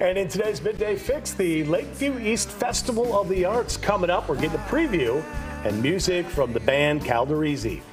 And in today's Midday Fix, the Lakeview East Festival of the Arts coming up. We're getting a preview and music from the Band Calderisi.